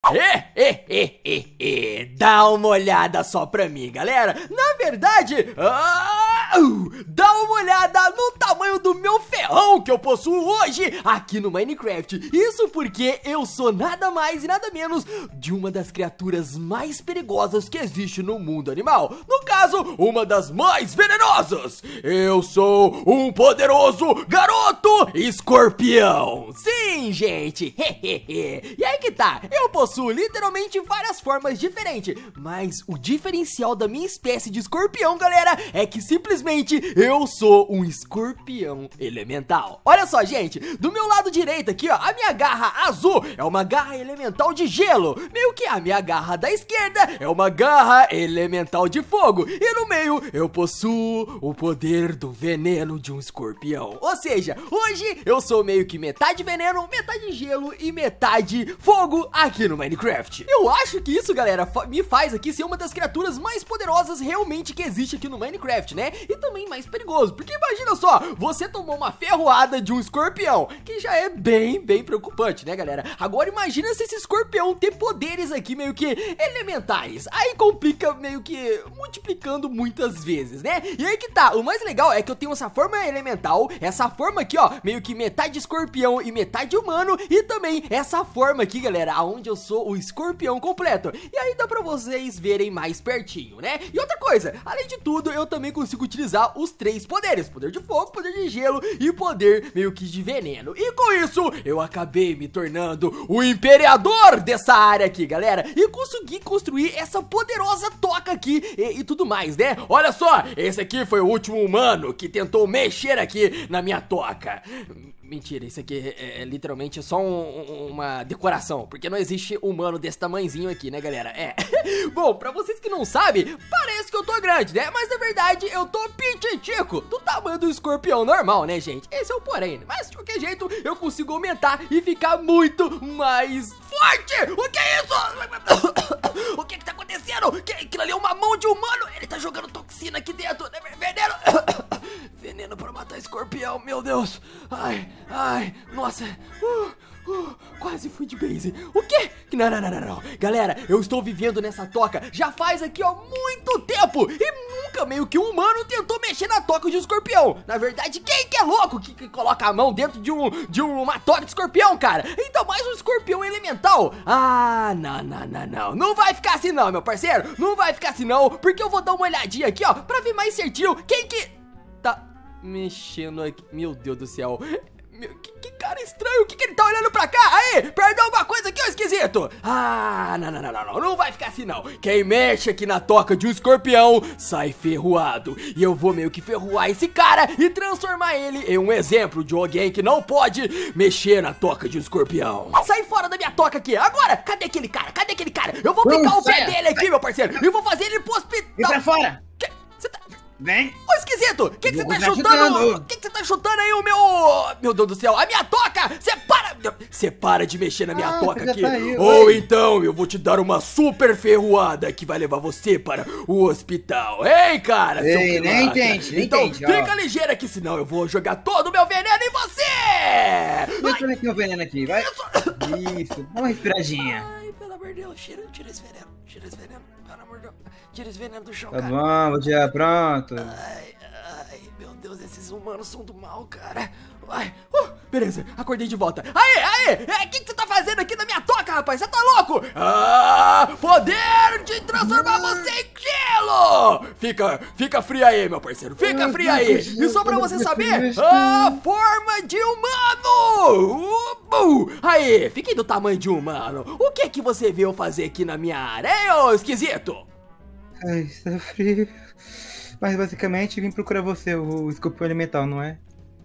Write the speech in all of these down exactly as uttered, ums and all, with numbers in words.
E, e, e, e, e. Dá uma olhada só pra mim, galera. Na verdade, ah, dá uma olhada no tamanho do meu ferrão que eu possuo hoje aqui no Minecraft. Isso porque eu sou nada mais e nada menos de uma das criaturas mais perigosas que existe no mundo animal. No caso, uma das mais venenosas. Eu sou um poderoso garoto escorpião. Sim, gente. E aí que tá, eu possuo literalmente várias formas diferentes, mas o diferencial da minha espécie de escorpião, galera, é que simplesmente eu sou um escorpião elemental. Olha só, gente, do meu lado direito aqui, ó, a minha garra azul é uma garra elemental de gelo, meio que a minha garra da esquerda é uma garra elemental de fogo, e no meio eu possuo o poder do veneno de um escorpião. Ou seja, hoje eu sou meio que metade veneno, metade gelo e metade fogo aqui no Minecraft. Eu acho que isso, galera, fa- me faz aqui ser uma das criaturas mais poderosas realmente que existe aqui no Minecraft, né? E também mais perigoso, porque imagina só, você tomou uma ferroada de um escorpião, que já é bem, bem preocupante, né, galera? Agora imagina se esse escorpião ter poderes aqui meio que elementais. Aí complica meio que multiplicando muitas vezes, né? E aí que tá, o mais legal é que eu tenho essa forma elemental, essa forma aqui, ó, meio que metade escorpião e metade humano, e também essa forma aqui, galera, aonde eu sou o escorpião completo. E aí dá pra vocês verem mais pertinho, né? E outra coisa, além de tudo, eu também consigo utilizar os três poderes: poder de fogo, poder de gelo e poder meio que de veneno. E com isso, eu acabei me tornando o imperador dessa área aqui, galera, e consegui construir essa poderosa toca aqui e, e tudo mais, né? Olha só, esse aqui foi o último humano que tentou mexer aqui na minha toca. Mentira, isso aqui é, é literalmente só um, um, uma decoração, porque não existe humano desse tamanhozinho aqui, né, galera? É. Bom, pra vocês que não sabem, parece que eu tô grande, né? Mas na verdade eu tô pititico, do tamanho do escorpião normal, né, gente? Esse é o porém, mas de qualquer jeito eu consigo aumentar e ficar muito mais forte. O que é isso? O que que tá acontecendo? Que, aquilo ali é uma mão de humano. Ele tá jogando toxina aqui dentro, né? Veneno. Veneno pra matar escorpião, meu Deus. Ai, ai, nossa. Uh, uh, quase fui de base. O quê? Não, não, não, não, não. Galera, eu estou vivendo nessa toca já faz aqui, ó, muito tempo. E nunca meio que um humano tentou mexer na toca de um escorpião. Na verdade, quem que é louco que, que coloca a mão dentro de, um, de uma toca de escorpião, cara? Então mais um escorpião elemental. Ah, não, não, não, não. Não vai ficar assim não, meu parceiro. Não vai ficar assim não, porque eu vou dar uma olhadinha aqui, ó, pra ver mais certinho quem que tá mexendo aqui. Meu Deus do céu. Meu, que, que cara estranho. O que, que ele tá olhando pra cá? Aí, perdeu alguma coisa aqui, ô esquisito. Ah, não, não, não, não, não. Não vai ficar assim, não. Quem mexe aqui na toca de um escorpião sai ferroado. E eu vou meio que ferroar esse cara e transformar ele em um exemplo de alguém que não pode mexer na toca de um escorpião. Sai fora da minha toca aqui. Agora, cadê aquele cara? Cadê aquele cara? Eu vou picar o pé dele aqui, meu parceiro. E vou fazer ele pro hospital. Vem pra fora. Que? Você tá... Vem! Ô, esquisito! O que você tá chutando? O que você tá chutando aí, o meu... Meu Deus do céu, a minha toca! Você para! Você para de mexer na minha ah, toca aqui! Caiu, Ou aí. Então eu vou te dar uma super ferroada que vai levar você para o hospital! Ei, cara! Ei, nem entende, nem Então entende, fica ó. ligeiro aqui, senão eu vou jogar todo o meu veneno em você! Deixa eu ver o veneno aqui, vai! Isso, Isso. dá uma respiradinha! Ai, pelo amor de Deus, tira, tira esse veneno, tira esse veneno, pelo amor de Deus! Tira esse veneno do chão, tá cara. bom, vou tirar, pronto. Ai, ai, meu Deus, esses humanos são do mal, cara. Ai, uh, beleza, acordei de volta. Aê, aê, o que, que você tá fazendo aqui na minha toca, rapaz? Você tá louco? Ah, poder de transformar você em gelo. Fica, fica frio aí, meu parceiro, fica frio aí. E só pra você saber, a forma de humano. Uh, aí, fiquei do tamanho de humano. O que que você veio fazer aqui na minha área, hein, ô esquisito? Ai, está frio. Mas basicamente vim procurar você, o escorpião elemental, não é?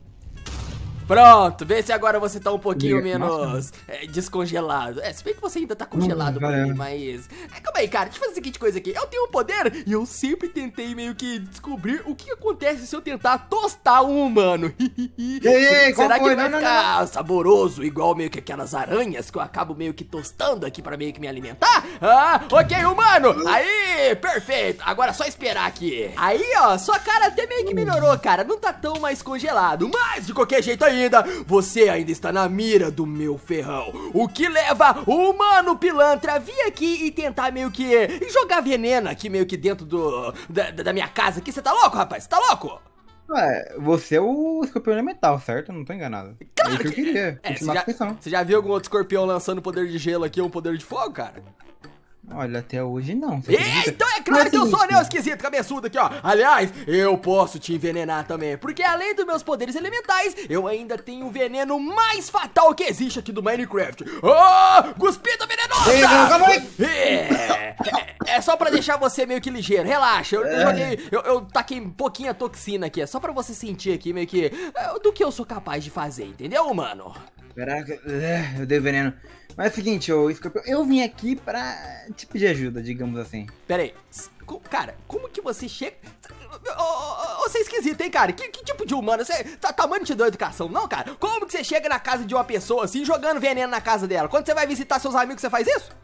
Pronto, vê se agora você tá um pouquinho Nossa. menos é, descongelado. É, se bem que você ainda tá congelado Hum, pra é. mim, mas... É, calma aí, cara, deixa eu fazer a seguinte coisa aqui. Eu tenho um poder e eu sempre tentei meio que descobrir o que acontece se eu tentar tostar um humano. Ei, ei, qual Será que foi? ele vai Não, não, ficar saboroso, igual meio que aquelas aranhas que eu acabo meio que tostando aqui pra meio que me alimentar? Ah, ok, humano! Aí, perfeito! Agora é só esperar aqui. Aí, ó, sua cara até meio que melhorou, cara. Não tá tão mais congelado, mas de qualquer jeito aí, ainda, você ainda está na mira do meu ferrão. O que leva o humano pilantra a vir aqui e tentar meio que jogar veneno aqui meio que dentro do, da, da minha casa aqui. Você tá louco, rapaz? Você tá louco? Ué, você é o escorpião elemental, certo? Não tô enganado. Claro é isso que eu queria. É, você, já, você já viu algum outro escorpião lançando poder de gelo aqui ou um poder de fogo, cara? Olha, até hoje não. E, então é claro que eu sou anel esquisito, cabeçudo aqui, ó. Aliás, eu posso te envenenar também, porque além dos meus poderes elementais, eu ainda tenho o veneno mais fatal que existe aqui do Minecraft. Oh, cuspida venenosa! Ei, não, calma aí. É, é, é só pra deixar você meio que ligeiro, relaxa. Eu, eu joguei, eu, eu taquei um pouquinho a toxina aqui, é só pra você sentir aqui meio que é, do que eu sou capaz de fazer, entendeu, mano? Caraca, eu dei veneno. Mas é o seguinte, ô escorpião, eu vim aqui pra te pedir ajuda, digamos assim. Pera aí, cara, como que você chega... Você é esquisito, hein, cara? Que, que tipo de humano? Você tá tamanho te deu educação, não, cara? Como que você chega na casa de uma pessoa assim, jogando veneno na casa dela? Quando você vai visitar seus amigos, você faz isso?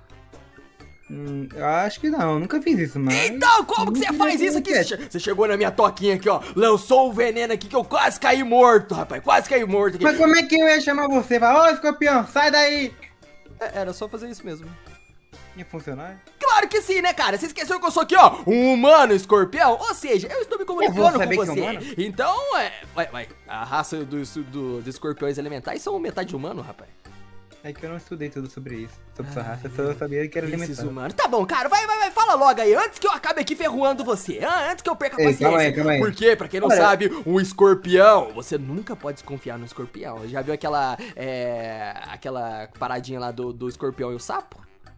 Hum, eu acho que não, eu nunca fiz isso, mas... Então, como que você faz isso aqui? Você, você chegou na minha toquinha aqui, ó, lançou o veneno aqui que eu quase caí morto, rapaz, quase caí morto aqui. Mas como é que eu ia chamar você? Falar, ô escorpião, sai daí! É, era só fazer isso mesmo. Ia funcionar? Claro que sim, né, cara? Você esqueceu que eu sou aqui, ó, um humano escorpião? Ou seja, eu estou me comunicando com você. É então, é... Vai, vai. A raça dos, do, dos escorpiões elementais são metade humano, rapaz. É que eu não estudei tudo sobre isso. Sobre essa raça, eu só sabia que era elemental. Humanos. Tá bom, cara, vai, vai, vai, fala logo aí, antes que eu acabe aqui ferroando você, ah, antes que eu perca a Ei, paciência. calma aí, calma aí. Porque, pra quem não Olha, sabe, um escorpião, você nunca pode desconfiar no escorpião. Já viu aquela, é, aquela paradinha lá do, do escorpião e o sapo?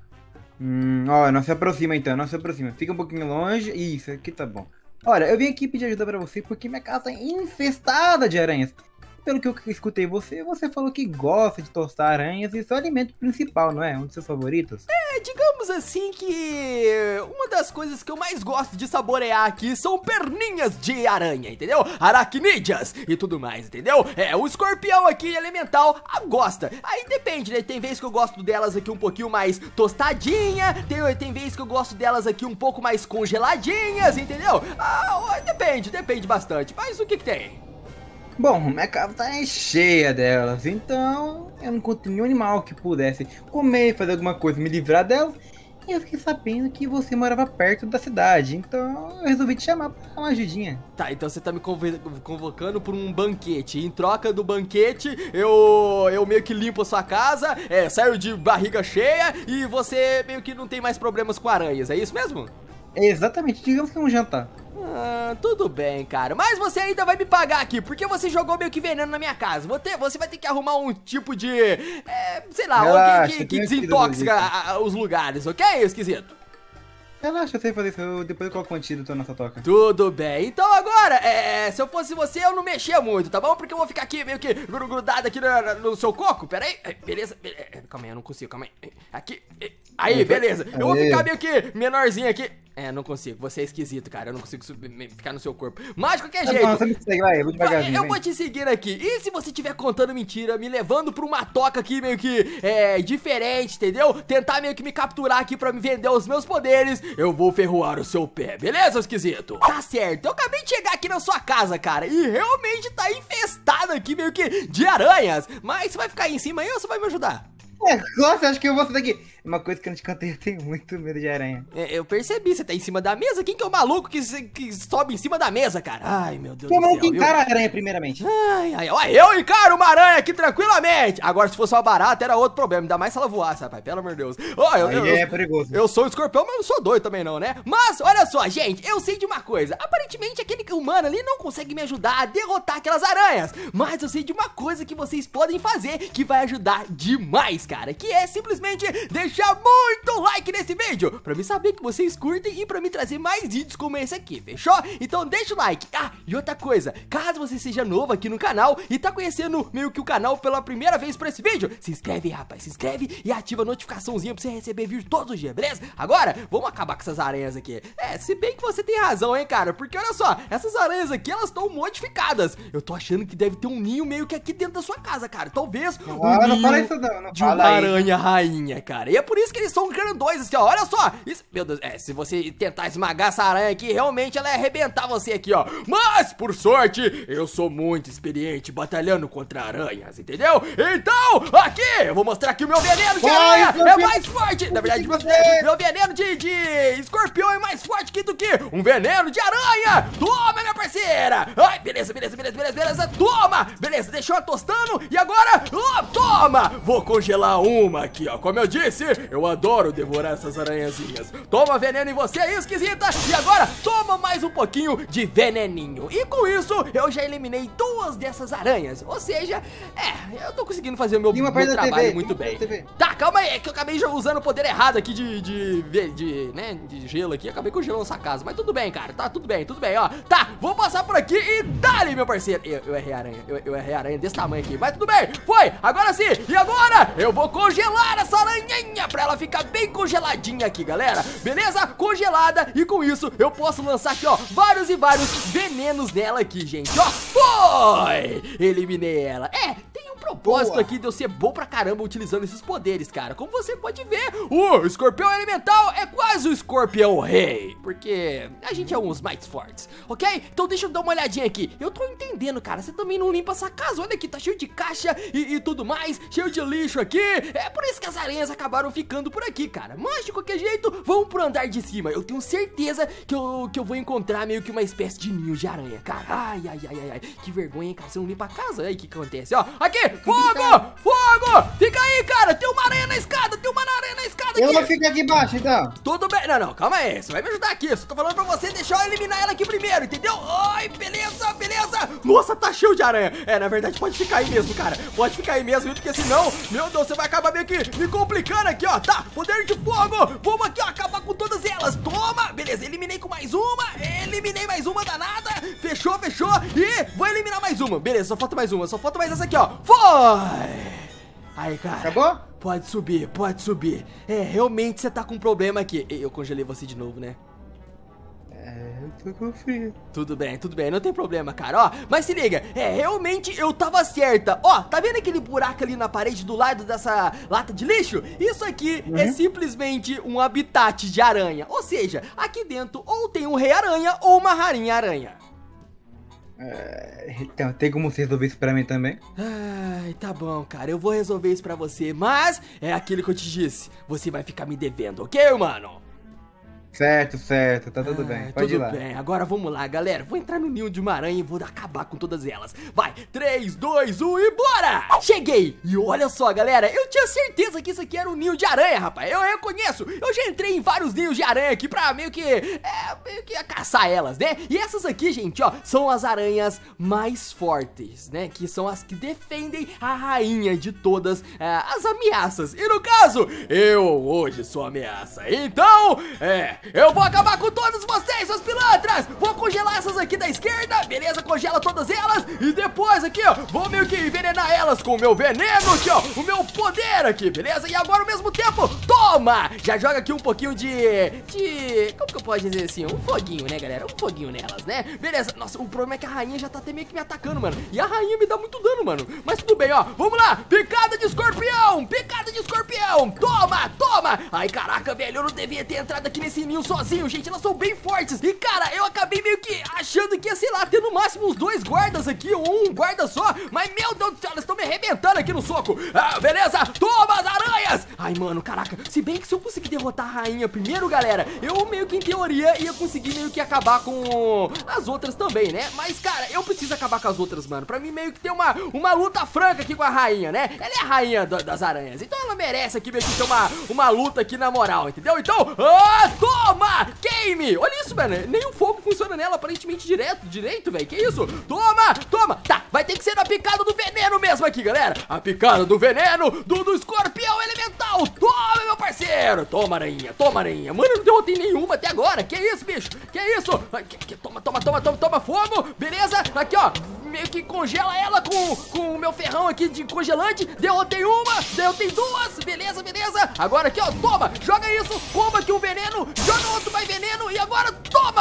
Hum, ó, não se aproxima então, não se aproxima. Fica um pouquinho longe. Isso, aqui tá bom. Olha, eu vim aqui pedir ajuda pra você porque minha casa é infestada de aranhas. Pelo que eu escutei você, você falou que gosta de tostar aranhas e isso é o alimento principal, não é? Um dos seus favoritos? É, digamos assim que uma das coisas que eu mais gosto de saborear aqui são perninhas de aranha, entendeu? Aracnídeas e tudo mais, entendeu? É, o escorpião aqui elemental ah, gosta. Aí depende, né? Tem vezes que eu gosto delas aqui um pouquinho mais tostadinha, tem, tem vezes que eu gosto delas aqui um pouco mais congeladinhas, entendeu? Ah, depende, depende bastante. Mas o que que tem? Bom, minha casa tá cheia delas, então eu não encontrei nenhum animal que pudesse comer, fazer alguma coisa, me livrar delas. E eu fiquei sabendo que você morava perto da cidade, então eu resolvi te chamar pra dar uma ajudinha. Tá, então você tá me convocando por um banquete. Em troca do banquete, eu, eu meio que limpo a sua casa, é, saio de barriga cheia e você meio que não tem mais problemas com aranhas, é isso mesmo? É exatamente, digamos que é um jantar. Ah, tudo bem, cara. Mas você ainda vai me pagar aqui, porque você jogou meio que veneno na minha casa. Vou ter, você vai ter que arrumar um tipo de... É, sei lá, Relaxa, alguém que, que desintoxica a, a, os lugares, ok, esquisito? Relaxa, eu sei fazer isso, eu, depois eu coloco um antídoto nessa toca. Tudo bem, então agora, é, se eu fosse você, eu não mexia muito, tá bom? Porque eu vou ficar aqui meio que grudado aqui no, no seu coco, pera aí, beleza, beleza, calma aí, eu não consigo, calma aí, aqui, aí, beleza, eu vou ficar meio que menorzinho aqui. É, não consigo, você é esquisito, cara, eu não consigo ficar no seu corpo. Mas de qualquer jeito, não, você me segue, vai, eu vou devagarzinho, eu vou te seguir aqui. E se você estiver contando mentira, me levando pra uma toca aqui meio que é, diferente, entendeu? Tentar meio que me capturar aqui pra me vender os meus poderes, eu vou ferroar o seu pé, beleza, esquisito? Tá certo, eu acabei de chegar aqui na sua casa, cara, e realmente tá infestado aqui meio que de aranhas. Mas você vai ficar aí em cima aí ou você vai me ajudar? É, nossa, acho que eu vou sair daqui. Uma coisa que eu não te contei, eu tenho muito medo de aranha. É, eu percebi, você tá em cima da mesa? Quem que é o maluco que, que sobe em cima da mesa, cara? Ai, meu Deus Quem do céu, que encara a aranha primeiramente? Ai, ai, ó, eu encaro uma aranha aqui tranquilamente. Agora, se fosse uma barata, era outro problema. Ainda mais se ela voasse, rapaz, pelo amor de Deus. Ó, eu, eu, é eu, perigoso. Eu sou um escorpião, mas não sou doido também não, né? Mas, olha só, gente, eu sei de uma coisa. Aparentemente, aquele humano ali não consegue me ajudar a derrotar aquelas aranhas. Mas eu sei de uma coisa que vocês podem fazer que vai ajudar demais, cara. Que é simplesmente deixar muito like nesse vídeo, pra me saber que vocês curtem e pra me trazer mais vídeos como esse aqui, fechou? Então deixa o like. Ah, e outra coisa, caso você seja novo aqui no canal e tá conhecendo meio que o canal pela primeira vez por esse vídeo, se inscreve aí, rapaz, se inscreve e ativa a notificaçãozinha pra você receber vídeo todos os dias, beleza? Agora, vamos acabar com essas aranhas aqui. É, se bem que você tem razão, hein, cara, porque olha só, essas aranhas aqui, elas estão modificadas. Eu tô achando que deve ter um ninho meio que aqui dentro da sua casa, cara, talvez um ah, ninho não fala isso não, não de uma fala aranha rainha, cara. E é por isso que eles são grandões, assim, ó, olha só. Isso, meu Deus, é, se você tentar esmagar essa aranha aqui, realmente ela ia arrebentar você aqui, ó. Mas, por sorte, eu sou muito experiente batalhando contra aranhas, entendeu? Então, aqui, eu vou mostrar que o meu veneno de aranha é mais forte. Na verdade, meu, meu veneno de, de escorpião é mais forte que do que um veneno de aranha. Toma, minha parceira. Ai, beleza, beleza, beleza, beleza, beleza. Toma, beleza, deixou ela tostando. E agora, oh, toma. Vou congelar uma aqui, ó. Como eu disse, eu adoro devorar essas aranhazinhas. Toma veneno em você, esquisita. E agora, toma mais um pouquinho de veneninho. E com isso, eu já eliminei duas dessas aranhas. Ou seja, é, eu tô conseguindo fazer o meu, meu trabalho T V, muito bem. Tá, calma aí, é que eu acabei já usando o poder errado aqui de, de, de, de, né, de gelo aqui. Acabei congelando essa casa, mas tudo bem, cara. Tá, tudo bem, tudo bem, ó. Tá, vou passar por aqui e dá-lhe, meu parceiro. Eu, eu errei a aranha, eu, eu errei a aranha desse tamanho aqui, mas tudo bem. Foi, agora sim. E agora, eu vou congelar essa aranhinha pra ela ficar bem congeladinha aqui, galera. Beleza? Congelada. E com isso, eu posso lançar aqui, ó, vários e vários venenos nela aqui, gente. Ó, foi! Eliminei ela. É, tem um propósito Boa. aqui de eu ser bom pra caramba utilizando esses poderes, cara. Como você pode ver, o escorpião elemental é quase o escorpião rei, porque a gente é uns mais fortes, ok? Então deixa eu dar uma olhadinha aqui. Eu tô entendendo, cara, você também não limpa essa casa. Olha aqui, tá cheio de caixa e, e tudo mais, cheio de lixo aqui. É por isso que as aranhas acabaram ficando por aqui, cara. Mas de qualquer jeito, vamos pro andar de cima. Eu tenho certeza que eu, que eu vou encontrar meio que uma espécie de ninho de aranha, cara. Ai, ai, ai, ai, ai. Que vergonha, cara, você não limpa a casa. Aí, o que que acontece? Ó, aqui, fogo, fogo. Fica aí, cara, tem uma aranha na escada, tem uma aranha na escada aqui. Eu vou ficar aqui embaixo, então. Tudo bem, não, não, calma aí, você vai me ajudar aqui. Eu só tô falando pra você deixar eu eliminar ela aqui primeiro, entendeu? Ai, beleza, beleza. Nossa, tá cheio de aranha. É, na verdade, pode ficar aí mesmo, cara. Pode ficar aí mesmo, porque senão, meu Deus, você vai acabar meio que me complicando aqui, ó. Tá, poder de fogo. Vamos aqui, ó, acabar com todas elas. Toma, beleza, eliminei com mais uma. Eliminei mais uma danada. Fechou, fechou. E vou eliminar mais uma. Beleza, só falta mais uma, só falta mais essa aqui, ó. Foi! Aí, cara. Acabou? Pode subir, pode subir. É, realmente você tá com um problema aqui. Eu congelei você de novo, né? É, eu tô com frio. Tudo bem, tudo bem, não tem problema, cara, ó. Mas se liga, é, realmente eu tava certa. Ó, tá vendo aquele buraco ali na parede do lado dessa lata de lixo? Isso aqui uhum. é simplesmente um habitat de aranha. Ou seja, aqui dentro ou tem um rei aranha ou uma rainha aranha. É, então, tem como você resolver isso pra mim também? Ai, tá bom, cara, eu vou resolver isso pra você. Mas é aquilo que eu te disse, você vai ficar me devendo, ok, mano? Certo, certo, tá tudo ah, bem, pode tudo ir lá. Tudo bem, agora vamos lá, galera. Vou entrar no ninho de uma aranha e vou acabar com todas elas. Vai, três, dois, um e bora! Cheguei! E olha só, galera, eu tinha certeza que isso aqui era um ninho de aranha, rapaz. Eu reconheço, eu já entrei em vários ninhos de aranha aqui pra meio que, é, meio que caçar elas, né? E essas aqui, gente, ó, são as aranhas mais fortes, né? Que são as que defendem a rainha de todas é, as ameaças. E no caso, eu hoje sou a ameaça. Então, é... eu vou acabar com todos vocês, suas pilantras. Vou congelar essas aqui da esquerda. Beleza, congela todas elas. E depois aqui, ó, vou meio que envenenar elas com o meu veneno aqui, ó, o meu poder aqui, beleza? E agora ao mesmo tempo, toma! Já joga aqui um pouquinho de... de... como que eu posso dizer assim? Um foguinho, né, galera? Um foguinho nelas, né? Beleza, nossa, o problema é que a rainha já tá até meio que me atacando, mano. E a rainha me dá muito dano, mano. Mas tudo bem, ó, vamos lá. Picada de escorpião, picada de escorpião. Toma, toma. Ai, caraca, velho, eu não devia ter entrado aqui nesse ninho sozinho, gente, elas são bem fortes. E cara, eu acabei meio que achando que ia, sei lá, ter no máximo uns dois guardas aqui, ou um guarda só. Mas meu Deus do céu, elas estão me arrebentando aqui no soco. Ah, beleza, toma as aranhas. Ai, mano, caraca, se bem que se eu conseguir derrotar a rainha primeiro, galera, eu meio que em teoria ia conseguir meio que acabar com as outras também, né? Mas cara, eu preciso acabar com as outras, mano, pra mim meio que ter uma, uma luta franca aqui com a rainha, né? Ela é a rainha do, das aranhas, então ela merece aqui meio que ter uma, uma luta aqui na moral, entendeu? Então, ah, toma! Queime! Olha isso, velho. Nem o fogo funciona nela aparentemente direto, direito, velho. Que isso? Toma! Toma! Tá, vai ter que ser a picada do veneno mesmo aqui, galera. A picada do veneno do, do escorpião elemental. Toma, meu parceiro. Toma, aranha. Toma, aranha. Mano, eu não derrotei nenhuma até agora. Que isso, bicho? Que isso? Que, que, toma, toma, toma, toma, toma fogo. Beleza? Aqui, ó. Meio que congela ela com, com o meu ferrão aqui de congelante. Derrotei uma, derrotei duas. Beleza, beleza. Agora aqui, ó. Toma, joga isso. Coma aqui um veneno. Joga outro mais veneno. E agora, toma, picada.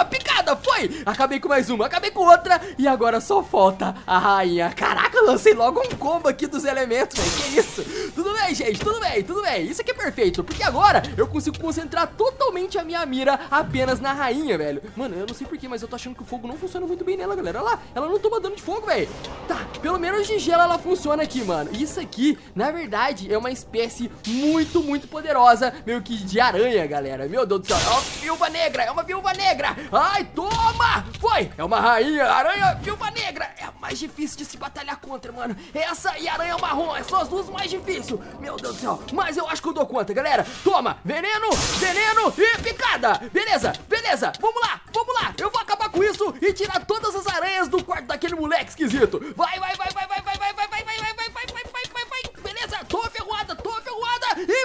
ferroada, foi! Acabei com mais uma, acabei com outra. E agora só falta a rainha. Caraca, lancei logo um combo aqui dos elementos, velho. Que isso? Tudo bem, gente, tudo bem, tudo bem. Isso aqui é perfeito, porque agora eu consigo concentrar totalmente a minha mira apenas na rainha, velho. Mano, eu não sei porquê, mas eu tô achando que o fogo não funciona muito bem nela, galera. Olha lá, ela não toma dano de fogo, velho. Tá, pelo menos de gelo ela funciona aqui, mano. Isso aqui, na verdade, é uma espécie muito, muito poderosa, meio que de aranha, galera. Meu Deus do céu, é uma viúva negra, é uma viúva negra. Ai, toma! Foi! É uma rainha, aranha, viúva negra. É a mais difícil de se batalhar contra, mano. Essa e aranha marrom, são as duas mais difíceis. Meu Deus do céu, mas eu acho que eu dou conta, galera. Toma, veneno, veneno e picada. Beleza, beleza, vamos lá, vamos lá. Eu vou acabar com isso e tirar todas as aranhas do quarto daquele moleque esquisito. Vai, vai, vai, vai, vai, vai, vai, vai, vai, vai, vai, vai, vai, vai, vai, vai, vai. Beleza, tô ferroada, tô ferroada e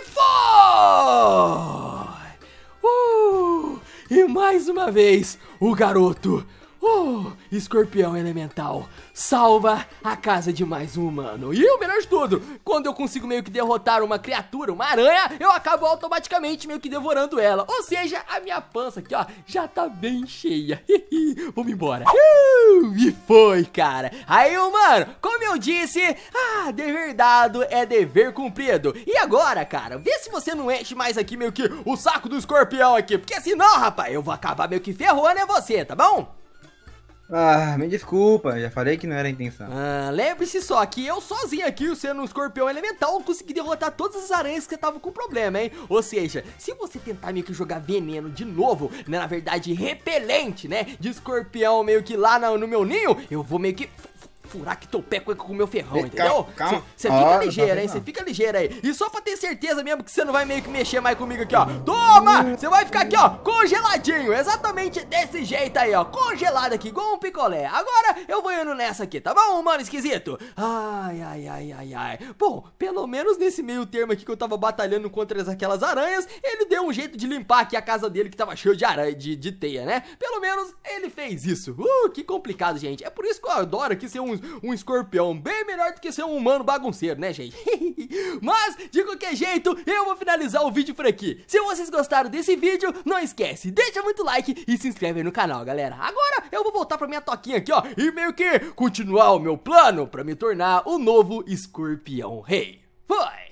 foi! Uh, e mais uma vez, o garoto, uh, escorpião elemental, salva a casa de mais um humano. E o melhor de tudo, quando eu consigo meio que derrotar uma criatura, uma aranha, eu acabo automaticamente meio que devorando ela. Ou seja, a minha pança aqui, ó, já tá bem cheia. Vamos embora. Uh, e foi, cara. Aí, mano, como eu disse, ah, dever dado é dever cumprido. E agora, cara, vê se você não enche mais aqui meio que o saco do escorpião aqui, porque senão, rapaz, eu vou acabar meio que ferrando é você, tá bom? Ah, me desculpa, já falei que não era a intenção. Ah, lembre-se só que eu sozinho aqui, sendo um escorpião elemental, consegui derrotar todas as aranhas que estavam com problema, hein? Ou seja, se você tentar meio que jogar veneno de novo, né, na verdade repelente, né, de escorpião meio que lá no, no meu ninho, eu vou meio que furar que teu pé com o meu ferrão, Ei, entendeu? calma, Você calma. fica Oh, ligeiro, hein? Você fica ligeiro aí. E só pra ter certeza mesmo que você não vai meio que mexer mais comigo aqui, ó. Toma! Você vai ficar aqui, ó, congeladinho. Exatamente desse jeito aí, ó. Congelado aqui, igual um picolé. Agora eu vou indo nessa aqui, tá bom, mano esquisito? Ai, ai, ai, ai, ai. Bom, pelo menos nesse meio termo aqui que eu tava batalhando contra aquelas aranhas, ele deu um jeito de limpar aqui a casa dele que tava cheio de aranha, de, de teia, né? Pelo menos ele fez isso. Uh, que complicado, gente. É por isso que eu adoro aqui ser um, um escorpião. Bem melhor do que ser um humano bagunceiro, né, gente? Mas, de qualquer jeito, eu vou finalizar o vídeo por aqui. Se vocês gostaram desse vídeo, não esquece, deixa muito like e se inscreve aí no canal, galera. Agora, eu vou voltar pra minha toquinha aqui, ó, e meio que continuar o meu plano pra me tornar o novo escorpião rei. Foi!